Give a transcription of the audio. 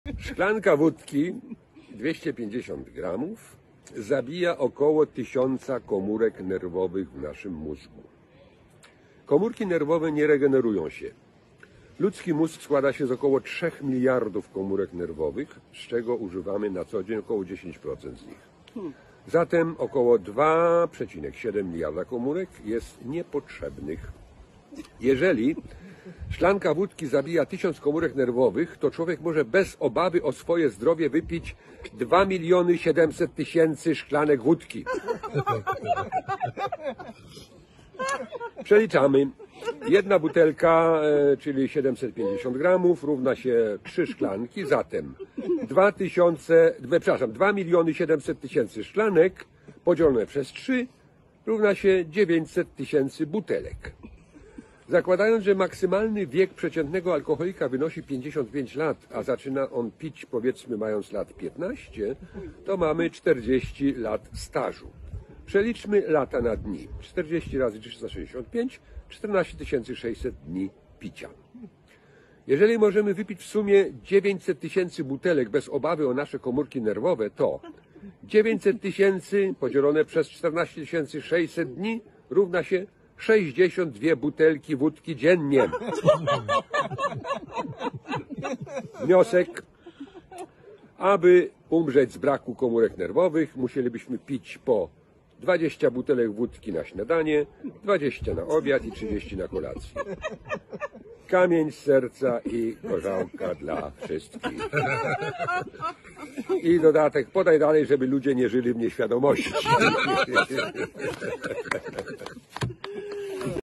Szklanka wódki 250 gramów zabija około 1000 komórek nerwowych w naszym mózgu. Komórki nerwowe nie regenerują się. Ludzki mózg składa się z około 3 miliardów komórek nerwowych, z czego używamy na co dzień około 10% z nich. Zatem około 2,7 miliarda komórek jest niepotrzebnych. Jeżeli szklanka wódki zabija 1000 komórek nerwowych, to człowiek może bez obawy o swoje zdrowie wypić 2 700 000 szklanek wódki. Przeliczamy. Jedna butelka, czyli 750 gramów, równa się 3 szklanki, zatem 2 700 000 szklanek podzielone przez 3 równa się 900 000 butelek. Zakładając, że maksymalny wiek przeciętnego alkoholika wynosi 55 lat, a zaczyna on pić powiedzmy mając lat 15, to mamy 40 lat stażu. Przeliczmy lata na dni. 40 razy 365, 14 600 dni picia. Jeżeli możemy wypić w sumie 900 000 butelek bez obawy o nasze komórki nerwowe, to 900 000 podzielone przez 14 600 dni równa się 62 butelki wódki dziennie. Wniosek. Aby umrzeć z braku komórek nerwowych, musielibyśmy pić po 20 butelek wódki na śniadanie, 20 na obiad i 30 na kolację. Kamień z serca i gorzałka dla wszystkich. I dodatek, podaj dalej, żeby ludzie nie żyli w nieświadomości.